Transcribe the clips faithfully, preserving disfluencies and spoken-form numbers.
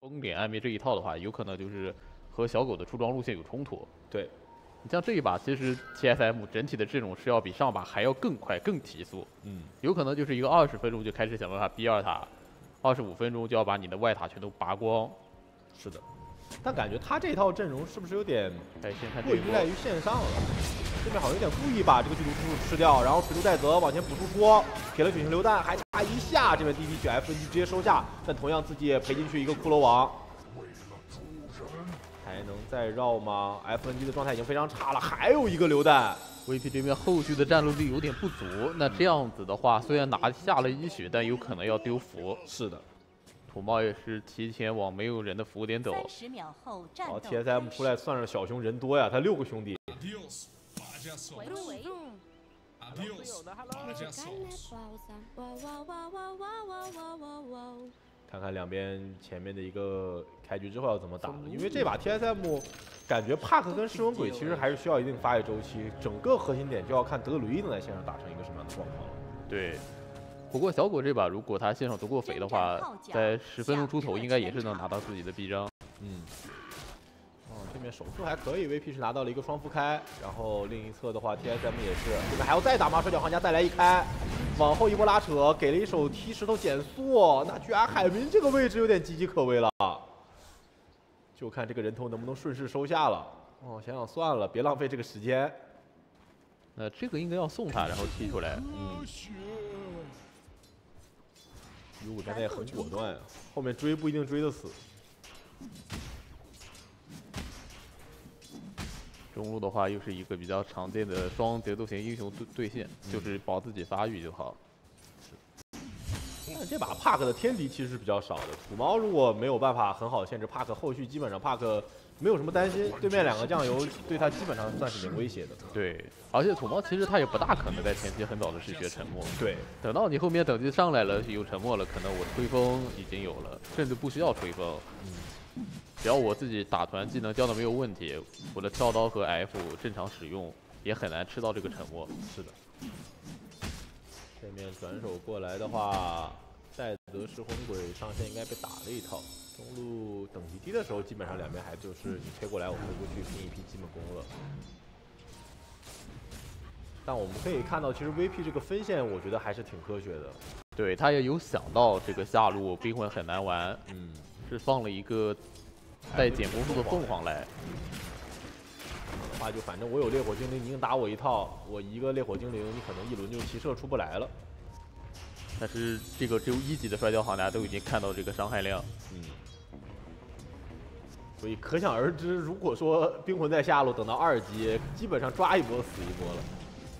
崩点暗灭这一套的话，有可能就是和小狗的出装路线有冲突。 对， 你像这一把，其实 T S M 整体的阵容是要比上把还要更快、更提速。 嗯， 有可能就是一个二十分钟就开始想办法逼二塔，二十五分钟就要把你的外塔全都拔光。 是的，但感觉他这套阵容是不是有点哎，先看过依赖于线上了？这边好像有点故意把这个剧毒之术吃掉，然后水柱带泽往前补输出，铁了血星榴弹还差一下，这边 D D 血 F N G 直接收下，但同样自己也赔进去一个骷髅王。还能再绕吗 ？F N G 的状态已经非常差了，还有一个榴弹。 V P 这边后续的战斗力有点不足，那这样子的话，虽然拿下了一血，但有可能要丢符。 是的， 土猫也是提前往没有人的符点走。 三十秒后战斗。 好 ，T S M 出来算是小熊人多呀，他六个兄弟。 回路为路。 看看两边前面的一个开局之后要怎么打了，因为这把 T S M 感觉帕克跟噬魂鬼其实还是需要一定发育周期，整个核心点就要看德鲁伊能在线上打成一个什么样的状况。 对，不过小狗这把如果他线上足够肥的话，在十分钟出头应该也是能拿到自己的臂章。 嗯。哦，这边手速还可以 ，V P 是拿到了一个双负开，然后另一侧的话 T S M 也是，这边还要再打吗？摔跤行家再来一开。往后一波拉扯，给了一手踢石头减速，那居然海明这个位置有点岌岌可危了，就看这个人头能不能顺势收下了。哦，想想算了，别浪费这个时间。 那这个应该要送他，然后踢出来。 嗯。U 五现在也很果断啊，后面追不一定追得死。 中路的话，又是一个比较常见的双节奏型英雄对对线，嗯、就是保自己发育就好。 是。但这把帕克的天敌其实是比较少的，土猫如果没有办法很好限制帕克，后续基本上帕克没有什么担心，对面两个酱油对他基本上算是零威胁的。 对，而且土猫其实他也不大可能在前期很早的是学沉默。 对， 等到你后面等级上来了有沉默了，可能我吹风已经有了，甚至不需要吹风。嗯。只要我自己打团技能教的没有问题，我的跳刀和 F 正常使用，也很难吃到这个沉默。 是的。这面转手过来的话，戴泽噬魂鬼上线应该被打了一套。中路等级低的时候，基本上两边还就是你推过来，我推过去，拼一批基本功了。但我们可以看到，其实 V P 这个分线，我觉得还是挺科学的。 对他也有想到这个下路冰魂很难玩， 嗯， 是放了一个带减攻速的凤凰来。 的话就反正我有烈火精灵，你硬打我一套，我一个烈火精灵，你可能一轮就骑射出不来了。 但是这个只有一级的摔跤行家都已经看到这个伤害量， 嗯，所以可想而知，如果说冰魂在下路，等到二级，基本上抓一波死一波了。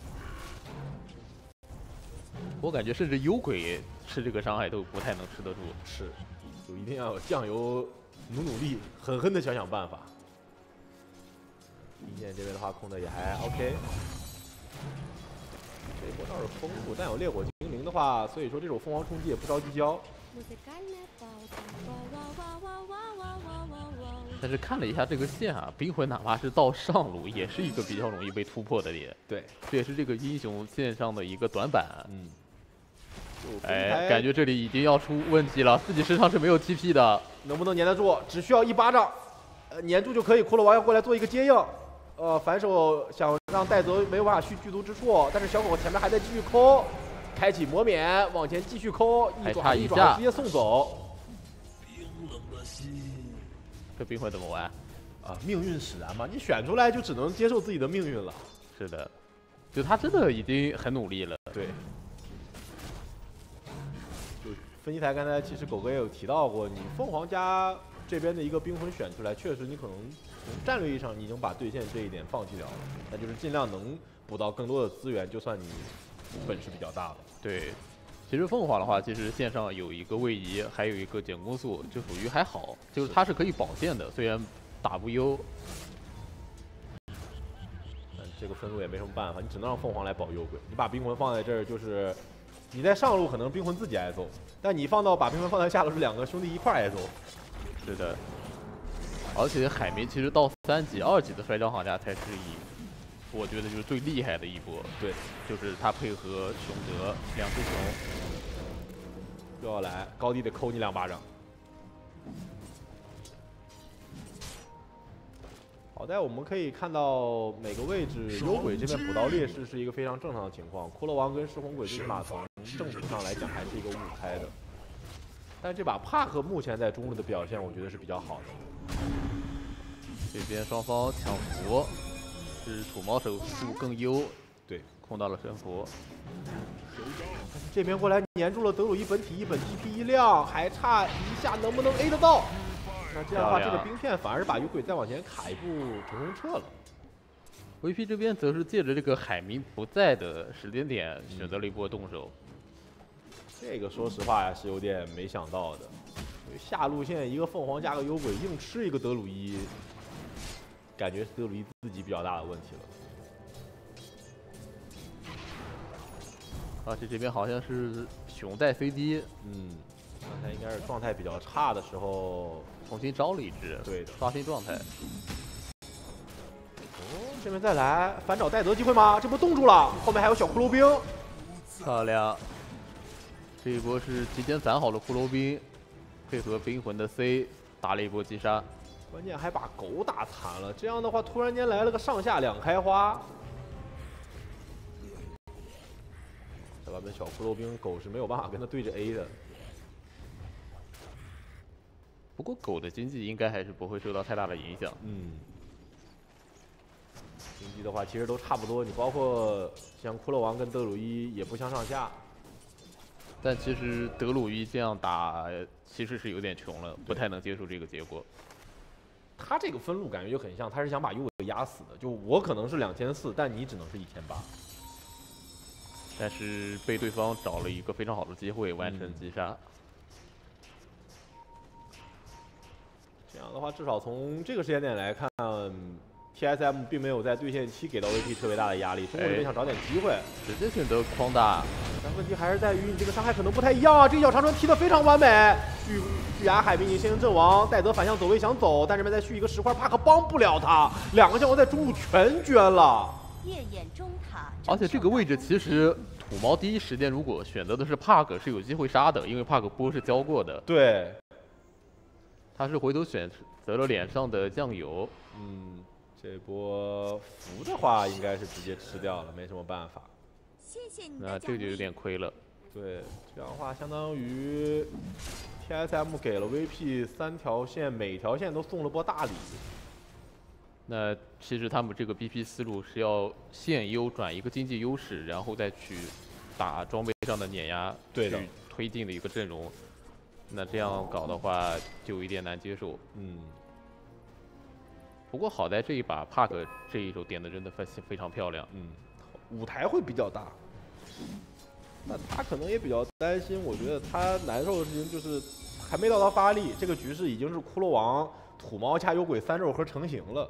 我感觉甚至幽鬼吃这个伤害都不太能吃得住， 是，就一定要有酱油努努力，狠狠的想想办法。一线这边的话控的也还 OK， 这一波倒是封住，但有烈火精灵的话，所以说这种凤凰冲击也不着急交。 但是看了一下这个线啊，冰魂哪怕是到上路，也是一个比较容易被突破的点。 对， 这也是这个英雄线上的一个短板。 嗯。 哎，感觉这里已经要出问题了，自己身上是没有 T P 的， 能不能粘得住？只需要一巴掌，呃，粘住就可以。骷髅王要过来做一个接应，呃，反手想让戴泽没有办法续剧毒之处，但是小狗前面还在继续抠，开启魔免，往前继续抠，一爪一爪直接送走。 这冰魂怎么玩？ 啊，命运使然嘛，你选出来就只能接受自己的命运了。 是的，就他真的已经很努力了。 对。分析台刚才其实狗哥也有提到过，你凤凰家这边的一个冰魂选出来，确实你可能从战略意义上你已经把对线这一点放弃掉了，那就是尽量能补到更多的资源，就算你本事比较大了。对， 其实凤凰的话，其实线上有一个位移，还有一个减攻速，就属于还好，就是它是可以保线的，虽然打不优。 但这个分路也没什么办法，你只能让凤凰来保幽鬼，你把冰魂放在这儿就是。你在上路可能冰魂自己挨揍，但你放到把冰魂放在下路是两个兄弟一块挨揍。 是的，而且海绵其实到三级、二级的摔跤行家才是以，我觉得就是最厉害的一波。 对， 就是他配合熊德两只熊， 又要来高低得抠你两巴掌。 好在我们可以看到每个位置幽鬼这边补到劣势是一个非常正常的情况，骷髅王跟噬魂鬼最起码从正途上来讲还是一个误开的。但这把帕克目前在中路的表现，我觉得是比较好的。 这边双方抢符，是土猫手速更优， 对， 控到了神符。 这边过来粘住了德鲁伊本体一本 T P 一亮，还差一下能不能 A 得到？那这样的话，这个冰片反而是把幽鬼再往前卡一步，成功撤了。 V P 这边则是借着这个海明不在的时间点，选择了一波动手。 这个说实话呀，是有点没想到的。下路线一个凤凰加个幽鬼，硬吃一个德鲁伊，感觉是德鲁伊自己比较大的问题了。 而且这边好像是熊带 C D， 嗯，刚才应该是状态比较差的时候， 重新招了一只， 对的， 刷新状态。 哦，这边再来反找戴德机会吗？这波冻住了，后面还有小骷髅兵， 漂亮。这一波是提前攒好了骷髅兵，配合冰魂的 C 打了一波击杀， 关键还把狗打残了。这样的话，突然间来了个上下两开花。这版本小骷髅兵狗是没有办法跟他对着 A 的。 不过狗的经济应该还是不会受到太大的影响。 嗯，经济的话其实都差不多，你包括像骷髅王跟德鲁伊也不相上下。 但其实德鲁伊这样打其实是有点穷了，不太能接受这个结果。 他这个分路感觉就很像，他是想把幽鬼压死的。就我可能是两千四，但你只能是一千八。 但是被对方找了一个非常好的机会完成击杀。嗯、 这样的话，至少从这个时间点来看 ，T S M 并没有在对线期给到 V P 特别大的压力，中路这边想找点机会， 直接选择框大。 但问题还是在于你这个伤害可能不太一样啊！这一脚长传踢得非常完美，巨巨崖海滨已经先行阵亡，戴泽反向走位想走，但这边再续一个石块，帕克帮不了他，两个将王在中路全捐了。 夜眼中塔， 而且这个位置其实土猫第一时间如果选择的是帕克是有机会杀的，因为帕克波是交过的。 对， 他是回头选择了脸上的酱油。 嗯，这波符的话应该是直接吃掉了，没什么办法。 谢谢你那这就有点亏了。 对，这样的话相当于 T S M 给了 V P 三条线，每条线都送了波大礼。 那其实他们这个 B P 思路是要现优转一个经济优势，然后再去打装备上的碾压， 对的， 去推进的一个阵容。那这样搞的话就有一点难接受。 嗯。 不过好在这一把帕克这一手点的真的非非常漂亮。 嗯，舞台会比较大。那他可能也比较担心，我觉得他难受的事情就是还没到他发力，这个局势已经是骷髅王、土猫加幽鬼三肉盒成型了。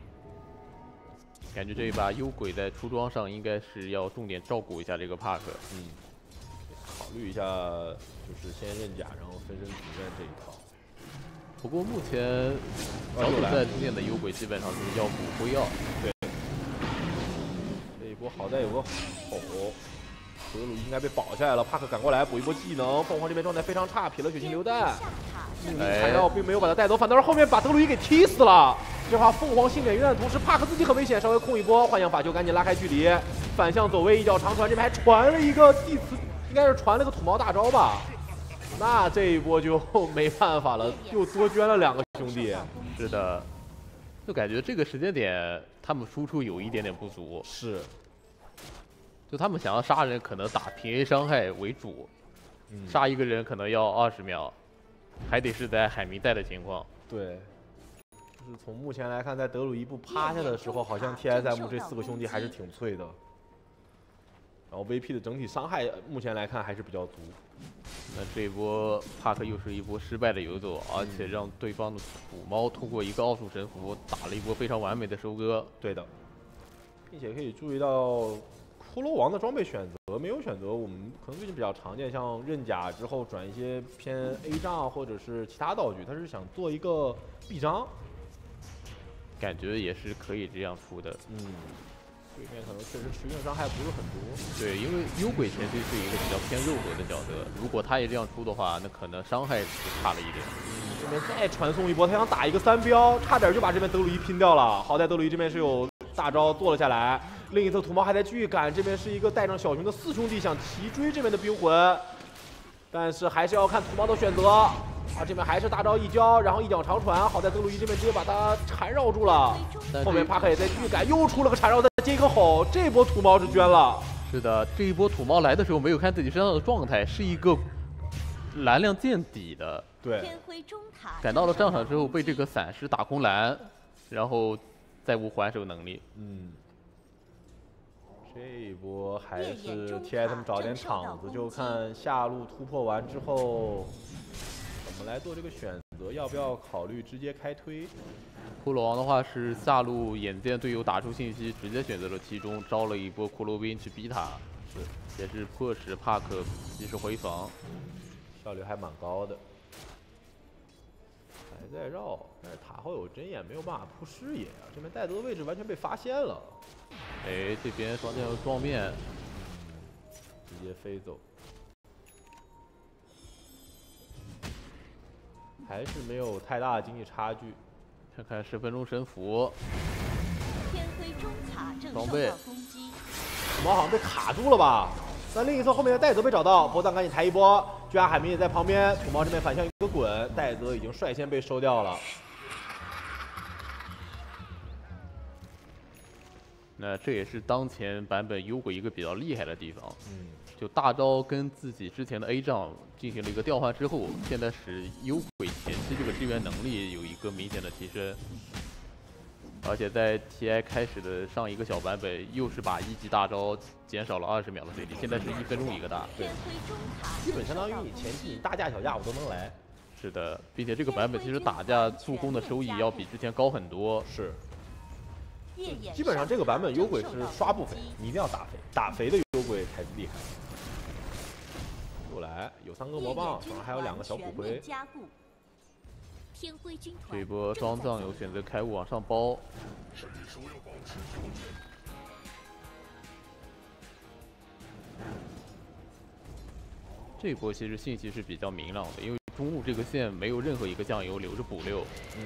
感觉这一把幽鬼在出装上应该是要重点照顾一下这个帕克。 嗯，考虑一下，就是先刃甲，然后分身主战这一套。 不过目前小组赛出现的幽鬼基本上就是要补灰药。 对，这一波好在有个吼。德鲁应该被保下来了，帕克赶过来补一波技能。凤凰这边状态非常差，撇了血清流弹，命令踩到并没有把他带走，反倒是后面把德鲁伊给踢死了。这话凤凰幸免于难的同时，帕克自己很危险，稍微控一波，幻象法球赶紧拉开距离，反向走位一脚长传，这边还传了一个地磁，应该是传了个土猫大招吧。那这一波就没办法了，又多捐了两个兄弟。 是的，就感觉这个时间点他们输出有一点点不足。 是。 就他们想要杀人，可能打平 A 伤害为主，嗯、杀一个人可能要二十秒，还得是在海明在的情况。 对，就是从目前来看，在德鲁伊不趴下的时候，好像 T S M 这四个兄弟还是挺脆的。然后 V P 的整体伤害目前来看还是比较足。 那这一波帕克又是一波失败的游走，而且让对方的土猫通过一个奥数神符打了一波非常完美的收割。 对的，并且可以注意到。骷髅王的装备选择没有选择我们可能最近比较常见，像刃甲之后转一些偏 A 杖或者是其他道具，他是想做一个臂章， 感觉也是可以这样出的。 嗯， 对面可能确实持续伤害不是很多。 对，因为幽鬼前期是一个比较偏肉搏的角色，如果他也这样出的话，那可能伤害是差了一点。 嗯，这边再传送一波，他想打一个三标，差点就把这边德鲁伊拼掉了。好在德鲁伊这边是有大招做了下来，另一侧土猫还在继续赶，这边是一个带上小熊的四兄弟想提追这边的冰魂，但是还是要看土猫的选择。啊，这边还是大招一交，然后一脚长传，好在德鲁伊这边直接把他缠绕住了。后面帕克也在继续赶，又出了个缠绕，再接一个吼，这波土猫是捐了。 是的，这一波土猫来的时候没有看自己身上的状态，是一个蓝量见底的。 对， 天辉中塔赶到了战场之后被这个散尸打空蓝，然后再无还手能力。 嗯。这一波还是 T S M 找点场子，就看下路突破完之后怎么来做这个选择，要不要考虑直接开推？ 骷髅王的话是下路眼见队友打出信息，直接选择了其中，招了一波骷髅兵去逼他，是也是迫使帕克及时回防， 效率还蛮高的。还在绕，但是塔后有针眼，没有办法铺视野啊！这边戴德的位置完全被发现了。 哎，这边双剑有撞面， 嗯，直接飞走，还是没有太大的经济差距。 看看十分钟神符， 天辉中塔正受装备到攻击， 土猫好像被卡住了吧？但另一侧后面的戴泽被找到，波藏赶紧抬一波，居然海明也在旁边，土猫这边反向一个滚，戴泽已经率先被收掉了。 那这也是当前版本幽鬼一个比较厉害的地方， 嗯， 就大招跟自己之前的 A 仗进行了一个调换之后，现在使幽鬼前期这个支援能力有一个明显的提升。而且在 T I 开始的上一个小版本，又是把一级大招减少了二十秒的水力，现在是一分钟一个大， 天辉中塔基本相当于你前期你大架小架我都能来。 是的，并且这个版本其实打架助攻的收益要比之前高很多。 是， 月眼基本上这个版本幽鬼是刷不肥，你一定要打肥，打肥的幽鬼才厉害。又来，有三个魔棒，手上还有两个小骨灰。 加固。天辉军团这一波双藏有选择开雾往上包，这一波其实信息是比较明朗的，因为中路这个线没有任何一个酱油留着补六。 嗯，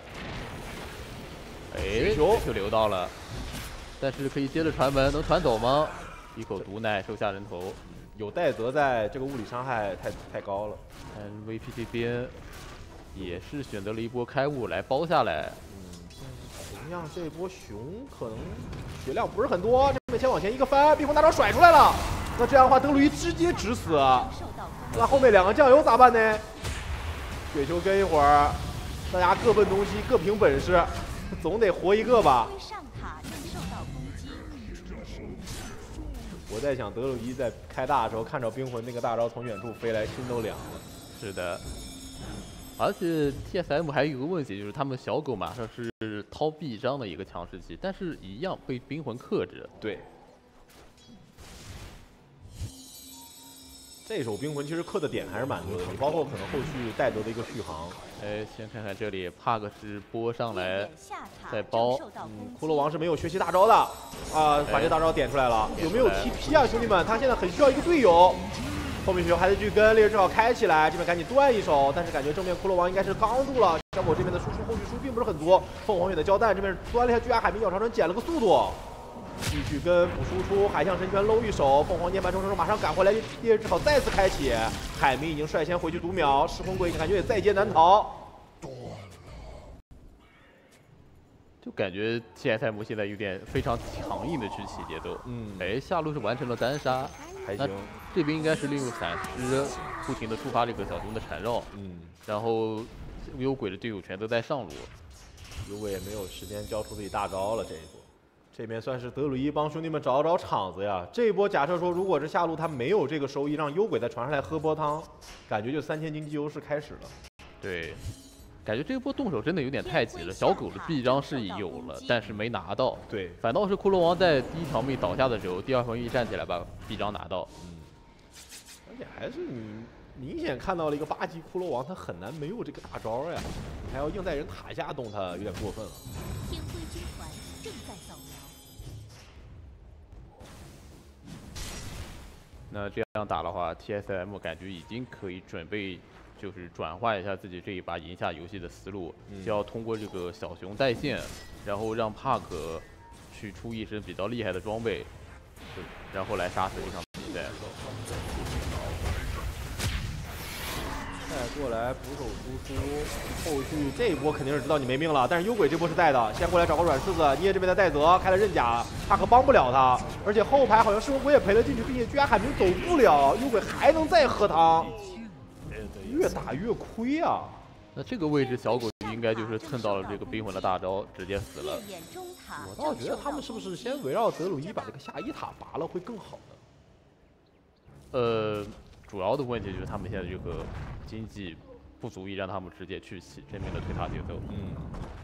哎， 球就留到了，但是可以接着传门，能传走吗？一口毒奶收下人头， 有戴泽在，这个物理伤害太太高了。 看 V P 这边也是选择了一波开雾来包下来。 嗯，同样这波熊可能血量不是很多，这边先往前一个翻，冰封大招甩出来了。那这样的话，德鲁伊直接直死。那后面两个酱油咋办呢？雪球跟一会儿，大家各奔东西，各凭本事，总得活一个吧。 上塔正受到攻击。 我在想，德鲁伊在开大的时候看着冰魂那个大招从远处飞来，心都凉了。 是的。而且 T S M 还有一个问题，就是他们小狗马上是掏臂章的一个强势期，但是一样被冰魂克制。 对，这手冰魂其实克的点还是蛮多的，你包括可能后续戴德的一个续航。 哎，先看看这里，帕克是拨上来，再再包。 嗯，骷髅王是没有学习大招的，啊，把这大招点出来了，有没有 T P 啊，兄弟们？他现在很需要一个队友。后面雪球还得去跟烈日正好开起来，这边赶紧断一手，但是感觉正面骷髅王应该是刚住了。小狗这边的输出后续输并不是很多，凤凰远的交弹这边端了一下，居然海明鸟长城减了个速度，继续跟补输出，海象神拳搂一手，凤凰涅槃重生马上赶回来，烈日正好再次开启，海明已经率先回去读秒，噬魂鬼感觉也在劫难逃。 就感觉 T S M 现在有点非常强硬的去起节奏。 嗯， 哎，下路是完成了单杀， 还行。 这边应该是利用闪失，不停的触发这个小熊的缠绕。 嗯， 然后幽鬼的队友全都在上路， 幽鬼也没有时间交出自己大招了。这一波，这边算是德鲁伊帮兄弟们找找场子呀。这一波假设说，如果是下路他没有这个收益，让幽鬼再传上来喝波汤，感觉就三千经济优势开始了。 对。感觉这一波动手真的有点太急了，小狗的臂章是有了，但是没拿到。 对， 反倒是骷髅王在第一条命倒下的时候，第二魂一站起来把臂章拿到。 嗯，而且还是你明显看到了一个八级骷髅王，他很难没有这个大招呀，你还要硬在人塔下动他，有点过分了。 天辉军团正在扫描。 那这样打的话 ，T S M 感觉已经可以准备，就是转换一下自己这一把赢下游戏的思路， 嗯、 就要通过这个小熊带线，然后让帕克去出一身比较厉害的装备，然后来杀死这场比赛。 再过来捕手输出，后续这一波肯定是知道你没命了，但是幽鬼这波是带的，先过来找个软柿子，捏这边的戴泽开了刃甲，帕克帮不了他，而且后排好像噬魂鬼也赔了进去，并且居然海明走不了，幽鬼还能再喝汤，越打越亏啊！ 那这个位置小狗应该就是蹭到了这个冰魂的大招，直接死了。 我倒觉得他们是不是先围绕德鲁伊把这个下一塔拔了会更好呢？ 呃，主要的问题就是他们现在这个经济不足以让他们直接去起正面的推塔节奏。 嗯。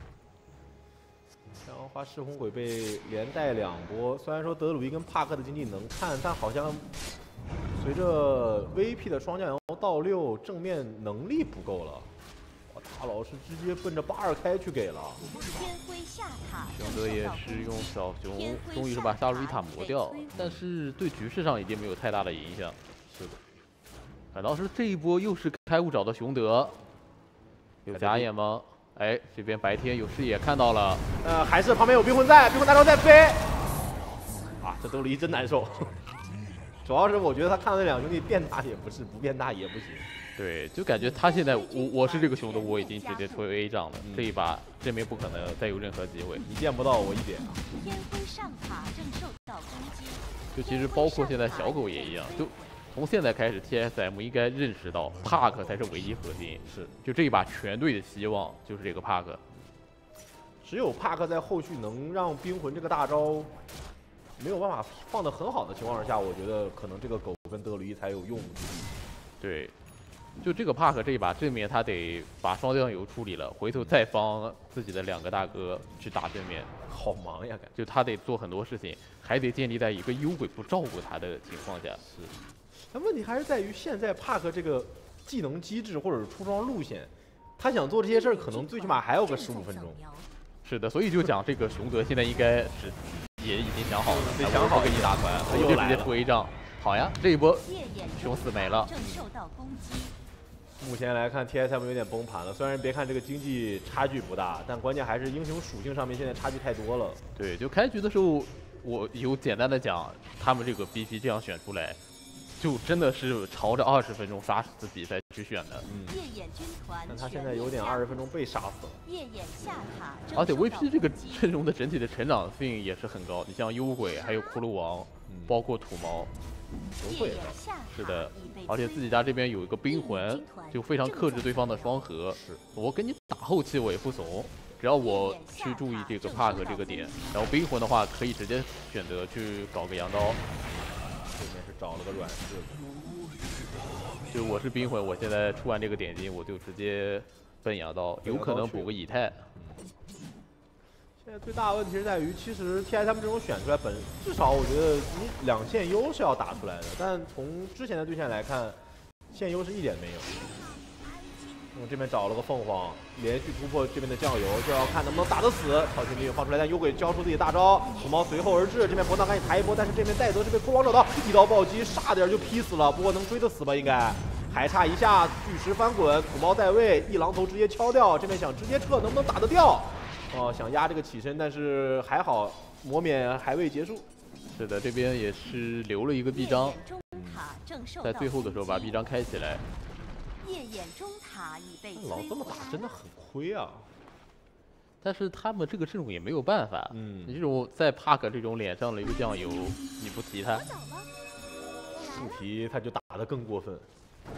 然后花噬魂鬼被连带两波，虽然说德鲁伊跟帕克的经济能看，但好像随着 V P 的双降摇到六，正面能力不够了。哇，大老师直接奔着八二开去给了。 天辉下塔， 熊德也是用小熊，终于是把沙鲁伊塔磨掉，但是对局势上已经没有太大的影响。 是的。 反倒是这一波又是开悟找到熊德，有假眼吗？哎，这边白天有视野看到了， 呃，还是旁边有冰魂在，冰魂大招在飞。啊，这德鲁伊真难受。主要是我觉得他看到那两兄弟变大也不是，不变大也不行。 对，就感觉他现在我我是这个熊德，我已经直接推 A 仗了， 嗯、 这一把正面不可能再有任何机会。 你见不到我一点啊！ 天辉上塔正受到攻击。 就其实包括现在小狗也一样，就从现在开始 T S M 应该认识到帕克才是唯一核心， 是就这一把全队的希望就是这个帕克。 只有帕克在后续能让冰魂这个大招没有办法放得很好的情况下，我觉得可能这个狗跟德鲁伊才有用武之地。 对，就这个帕克这一把正面他得把双酱油处理了，回头再帮自己的两个大哥去打正面， 好忙呀，感觉。 就他得做很多事情，还得建立在一个幽鬼不照顾他的情况下。 是，但问题还是在于现在帕克这个技能机制或者是出装路线，他想做这些事儿，可能最起码还有个十五分钟。 是的，所以就讲这个熊德现在应该是也已经想好了， 得想好给你打团，我就直接出一仗。好呀，这一波熊死没了。 目前来看 ，T S M 有点崩盘了。虽然别看这个经济差距不大，但关键还是英雄属性上面现在差距太多了。 对，就开局的时候，我有简单的讲，他们这个 B P 这样选出来，就真的是朝着二十分钟杀死比赛去选的。 嗯。但他现在有点二十分钟被杀死了。 夜眼下塔， 而且 V P 这个阵容的整体的成长性也是很高。你像幽鬼，还有骷髅王， 嗯、 包括土猫。 都会的， 是的，而且自己家这边有一个冰魂，就非常克制对方的双核。 是， 我跟你打后期我也不怂，只要我去注意这个帕克这个点，然后冰魂的话可以直接选择去搞个羊刀。 对面是找了个软柿子， 就我是冰魂，我现在出完这个点金，我就直接奔羊刀，有可能补个以太。 现在最大的问题是在于，其实 T S M 这种选出来本至少我觉得你两线优是要打出来的，但从之前的对线来看，线优是一点没有。我这边找了个凤凰，连续突破这边的酱油，就要看能不能打得死。超群力放出来，但幽鬼交出自己大招，土猫随后而至。这边博纳赶紧抬一波，但是这边戴泽是被骷髅王找到，一刀暴击，差点就劈死了。不过能追得死吧？应该还差一下，巨石翻滚，土猫在位，一榔头直接敲掉。这边想直接撤，能不能打得掉？哦，想压这个起身，但是还好，魔免还未结束。 是的，这边也是留了一个臂章，在最后的时候把臂章开起来。 夜眼中塔已被老这么打真的很亏啊！ 但是他们这个阵容也没有办法， 嗯， 你这种在帕克这种脸上的一个酱油，你不提他， 不提他就打得更过分。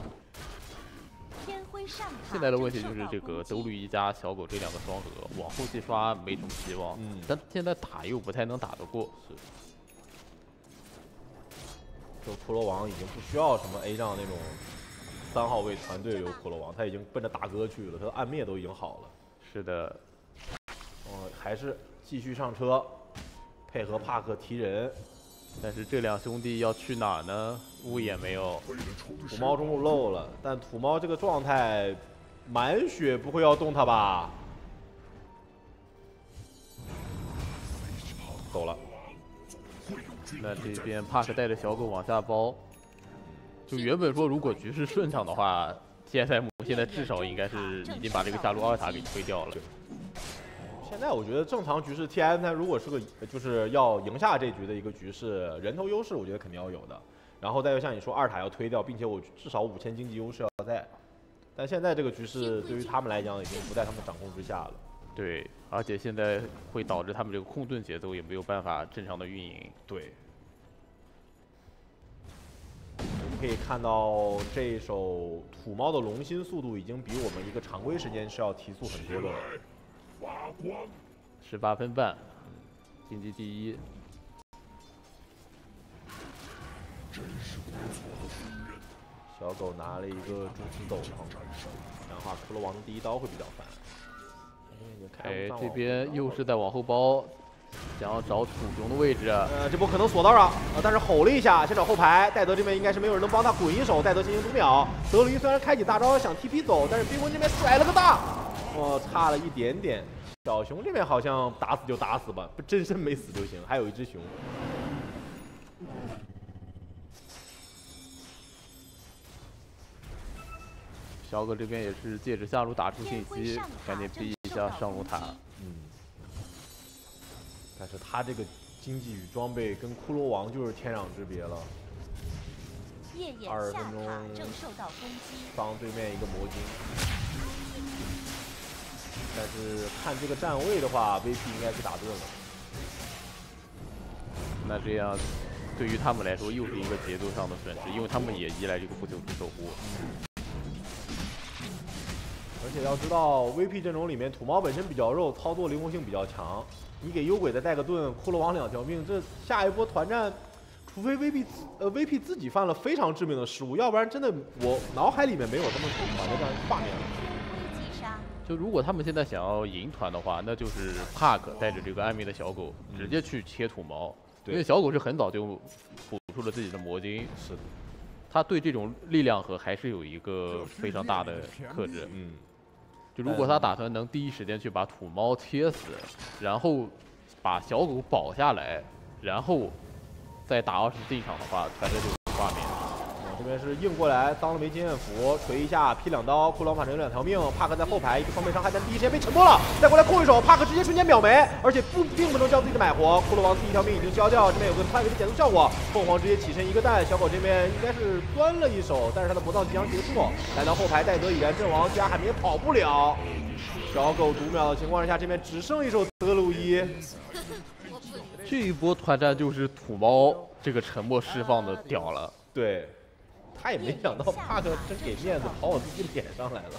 现在的问题就是这个德鲁伊加小狗这两个双核，往后期刷没什么希望。 嗯， 但现在打又不太能打得过。 是。就骷髅王已经不需要什么 A 仗那种三号位团队有骷髅王，他已经奔着大哥去了，他的暗灭都已经好了。 是的。 哦、呃，还是继续上车，配合帕克提人。 但是这两兄弟要去哪儿呢？雾也没有， 土猫中路漏了，但土猫这个状态，满血不会要动他吧？走了。 那这边帕克带着小狗往下包， 就原本说如果局势顺畅的话 ，T S M 现在至少应该是已经把这个下路二塔给推掉了。 现在我觉得正常局势 T S M 如果是个就是要赢下这局的一个局势，人头优势我觉得肯定要有的。然后再就像你说二塔要推掉，并且我至少五千经济优势要在。但现在这个局势对于他们来讲已经不在他们掌控之下了。 对，而且现在会导致他们这个控盾节奏也没有办法正常的运营。 对。 我们可以看到这一手土猫的龙心速度已经比我们一个常规时间是要提速很多的了。 十八分半，经济第一。 小狗拿了一个蛛丝斗篷，这样的话骷髅王的第一刀会比较烦。 哎，这边又是在往后包。 想要找土熊的位置， 呃，这波可能锁到了，呃，但是吼了一下，先找后排。戴德这边应该是没有人能帮他滚一手，戴德进行读秒。德鲁伊虽然开启大招想 T P 走，但是冰魂这边甩了个大，哦，差了一点点。小熊这边好像打死就打死吧，不真身没死就行。还有一只熊。 小狗这边也是借着下路打出信息，赶紧逼一下上路塔。 嗯。 但是他这个经济与装备跟骷髅王就是天壤之别了。二十分钟正受到攻击， 帮对面一个魔晶。但是看这个站位的话 ，V P 应该是打盾了。 那这样对于他们来说又是一个节奏上的损失，因为他们也依赖这个不朽之守护。 而且要知道 ，V P 阵容里面土猫本身比较肉，操作灵活性比较强。 你给幽鬼再带个盾，骷髅王两条命，这下一波团战，除非 V P 呃 V P 自己犯了非常致命的失误，要不然真的我脑海里面没有他们组团的这样一个画面了。 就如果他们现在想要赢团的话，那就是 Park 带着这个暗面的小狗直接去切土猫，因为小狗是很早就补出了自己的魔晶， 是的， 他对这种力量和还是有一个非常大的克制，嗯。 就如果他打算能第一时间去把土猫切死，然后把小狗保下来，然后再打二十进场的话，团战就有画面。 我这边是硬过来，当了枚经验符，锤一下劈两刀，骷髅王反正有两条命，帕克在后排一个双倍伤害，但第一时间被沉默了，再过来控一手，帕克直接瞬间秒没，而且不并不能将自己的买活，骷髅王第一条命已经消掉，这边有个快的减速效果，凤凰直接起身一个蛋，小狗这边应该是端了一手，但是他的魔藏即将结束，来到后排戴德已然阵亡，加海明也跑不了。 小狗读秒的情况下，这边只剩一手德鲁伊。 这一波团战就是土猫这个沉默释放的屌了。 对，他也没想到帕克真给面子，跑我自己脸上来了。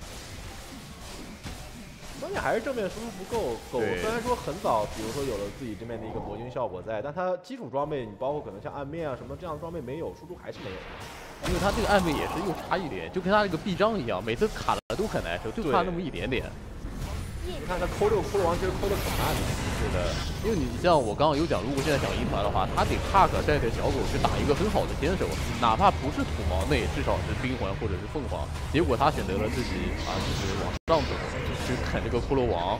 关键还是正面输出不够。狗虽然说很早，比如说有了自己这边的一个魔晶效果在，但它基础装备，你包括可能像暗面啊什么这样的装备没有，输出还是没有。 因为他这个暗面也是又差一点，就跟他这个臂章一样，每次卡的都很难受，就差那么一点点。 你看他抠这个骷髅王，其实抠的可慢的。 是的，因为你像我刚刚有讲，如果现在想赢团的话，他得帕克带着小狗去打一个很好的先手，哪怕不是土猫，那也至少是冰环或者是凤凰。结果他选择了自己啊，就是往上走，去啃这个骷髅王。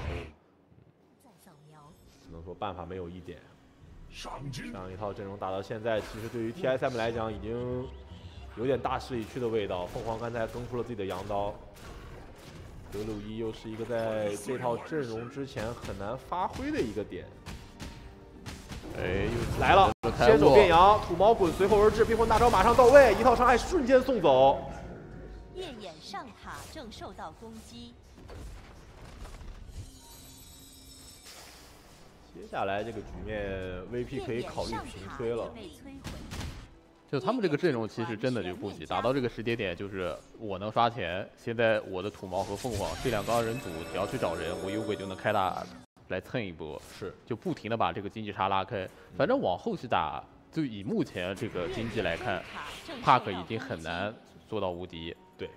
只能说办法没有一点。这样一套阵容打到现在，其实对于 T S M 来讲已经。 有点大势已去的味道。凤凰刚才更出了自己的羊刀，德鲁伊又是一个在这套阵容之前很难发挥的一个点。 哎，又来了，先手变羊，土猫滚随后而至，冰魂大招马上到位，一套伤害瞬间送走。 夜眼上塔正受到攻击。 接下来这个局面 ，V P 可以考虑平推了。 就他们这个阵容其实真的就不急，打到这个时间点，就是我能刷钱。现在我的土猫和凤凰这两个二人组，只要去找人，我幽鬼就能开大来蹭一波， 是就不停的把这个经济差拉开。反正往后去打，就以目前这个经济来看，帕克已经很难做到无敌。 对。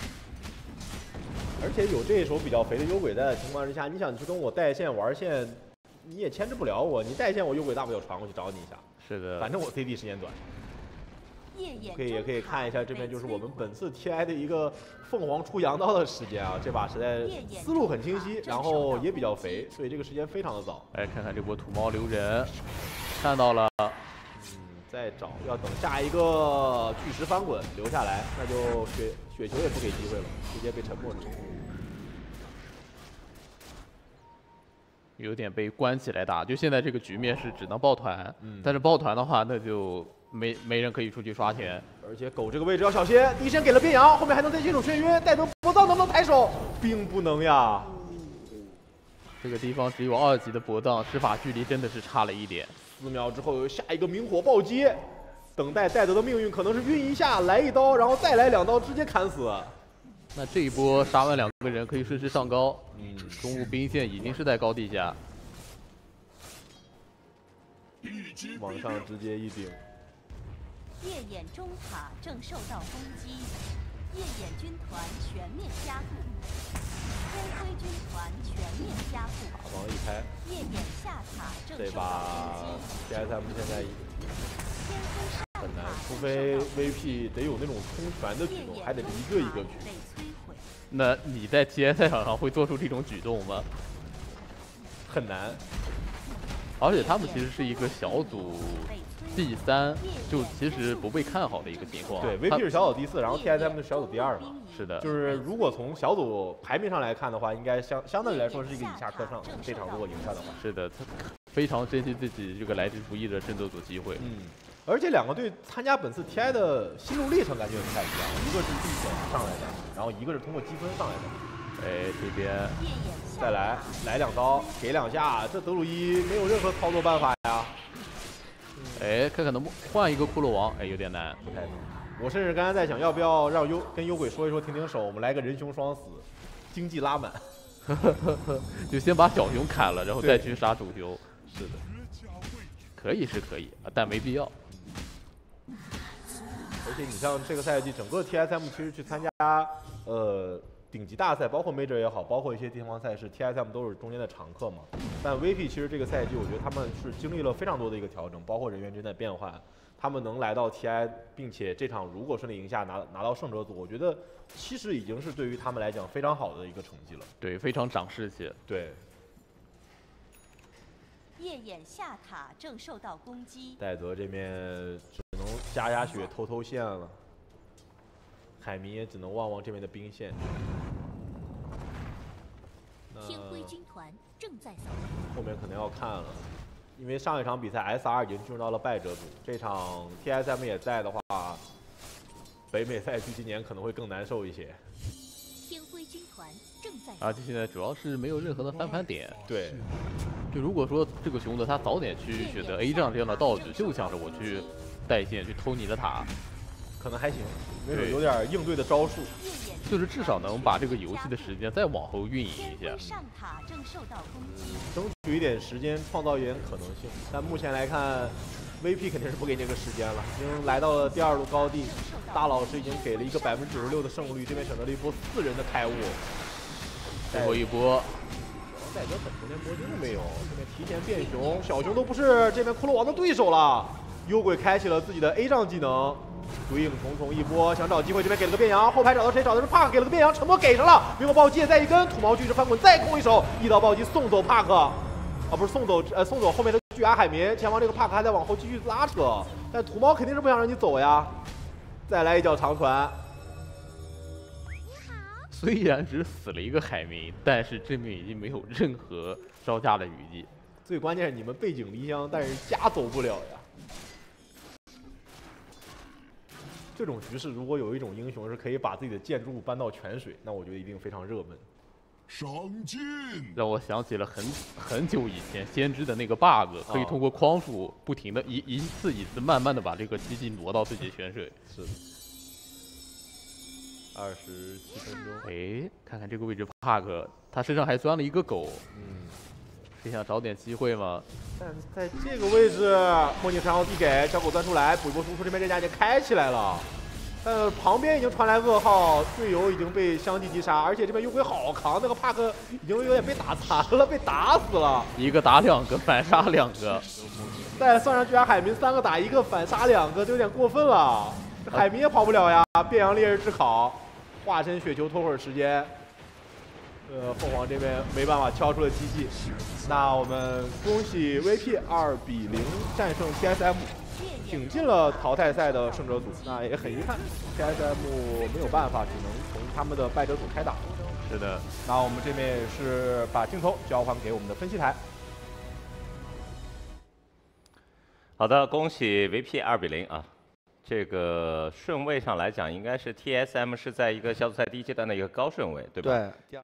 而且有这一手比较肥的幽鬼在的情况之下，你想你去跟我带线玩线，你也牵制不了我。你带线我幽鬼大不了传过去找你一下。 是的。 反正我 C D 时间短。 可以也可以看一下，这边就是我们本次 T I 的一个凤凰出羊刀的时间啊，这把实在思路很清晰，然后也比较肥，所以这个时间非常的早。 来看看这波土猫留人，看到了， 嗯， 再找，要等下一个巨石翻滚留下来，那就雪雪球也不给机会了，直接被沉默住。 有点被关起来打，就现在这个局面是只能抱团， 嗯、 但是抱团的话，那就没没人可以出去刷钱。 而且狗这个位置要小心，第一时间给了边阳，后面还能再接手眩晕，戴德不知道能不能抬手，并不能呀。 这个地方只有二级的搏荡，施法距离真的是差了一点。 四秒之后有下一个明火暴击，等待戴德的命运可能是晕一下，来一刀，然后再来两刀，直接砍死。 那这一波杀完两个人，可以顺势上高。嗯，中路兵线已经是在高地下， 往上直接一顶。 夜眼中塔正受到攻击，夜眼军团全面加固，天辉军团全面加固。 打王一开， 夜眼下塔正这受到把攻击。 T S M 现在天辉上塔很难，除非 V P 得有那种冲拳的举动，还得是一个一个举。 被摧毁。 那你在 T S 赛场上会做出这种举动吗？ 很难。 而且他们其实是一个小组第三，就其实不被看好的一个情况。 对 ，V P 是小组第四，然后 T S M 是小组第二嘛。 是的， 就是如果从小组排名上来看的话，应该相相对来说是一个以下克上。这场如果赢下的话， 是的，他非常珍惜自己这个来之不易的争夺组机会。 嗯，而且两个队参加本次 T I 的心路历程感觉也不太一样，一个是地选上来的，然后一个是通过积分上来的。 哎，这边再来来两刀，给两下，这德鲁伊没有任何操作办法呀。 哎，看看能不换一个骷髅王，哎，有点难， 不太能。我甚至刚才在想，要不要让幽跟幽鬼说一说，停停手，我们来个人熊双死，经济拉满。 就先把小熊砍了，然后再去杀主熊。 是的， 可以是可以啊，但没必要。 而且你像这个赛季，整个 T S M 其实去参加呃顶级大赛，包括 Major 也好，包括一些地方赛事 ，T S M 都是中间的常客嘛。但 V P 其实这个赛季，我觉得他们是经历了非常多的一个调整，包括人员之间的变换。他们能来到 T I， 并且这场如果顺利赢下拿拿到胜者组，我觉得其实已经是对于他们来讲非常好的一个成绩了。 对，非常长士气。 对。 夜眼下塔正受到攻击， 戴德这边只能加加血偷偷线了，海迷也只能望望这边的兵线。 天辉军团正在扫后面可能要看了。因为上一场比赛 S R 已经进入到了败者组，这场 T S M 也在的话，北美赛区今年可能会更难受一些。 天辉军团正在， 而且现在主要是没有任何的翻盘点。 对， 就如果说这个熊子他早点去选择 A 仗这样的道具，就像是我去带线去偷你的塔， 可能还行，没准有点应对的招数， 就是至少能把这个游戏的时间再往后运营一下。 上塔正受到攻击， 争取一点时间，创造一点可能性。但目前来看 ，V P 肯定是不给这个时间了，已经来到了第二路高地，大老师已经给了一个百分之九十六的胜率，这边选择了一波四人的开悟， 最后一波。 戴德本头连魔晶都没有，这边提前变熊，小熊都不是这边骷髅王的对手了。幽鬼开启了自己的 A 仗技能。鬼影重重一波，想找机会，这边给了个变羊，后排找到谁？找的是帕克，给了个变羊，沉默给上了，明火暴击也在一根，土毛巨石翻滚再攻一手，一刀暴击送走帕克，啊不是送走呃送走后面的巨牙海绵，前方这个帕克还在往后继续拉扯，但土毛肯定是不想让你走呀，再来一脚长传。 虽然只死了一个海绵，但是这边已经没有任何招架的余地。 最关键是你们背井离乡，但是家走不了呀。这种局势，如果有一种英雄是可以把自己的建筑物搬到泉水，那我觉得一定非常热门。 上进， 让我想起了很很久以前先知的那个 bug， 可以通过框数不停的一一次一次慢慢的把这个基地挪到自己的泉水。 是的。二十七分钟。 哎，看看这个位置 ，Park 他身上还钻了一个狗。嗯。是想找点机会吗？ 但在这个位置，莫妮三号递给小狗钻出来，补一波输出，这边这家已经开起来了。但是旁边已经传来噩耗，队友已经被相继击杀，而且这边幽鬼好扛，那个帕克已经有点被打残了，被打死了。 一个打两个，反杀两个。 再算上居然海民三个打一个，反杀两个，这有点过分了。这海民也跑不了呀，变阳烈日炙烤，化身雪球拖会儿时间。呃，凤凰这边没办法敲出了奇迹。那我们恭喜 V P 二比零战胜 T S M。 挺进了淘汰赛的胜者组，那也很遗憾 ，T S M 没有办法，只能从他们的败者组开打。 是的， 那我们这边也是把镜头交还给我们的分析台。 好的，恭喜 V P 二比零啊！这个顺位上来讲，应该是 T S M 是在一个小组赛第一阶段的一个高顺位，对吧？ 对。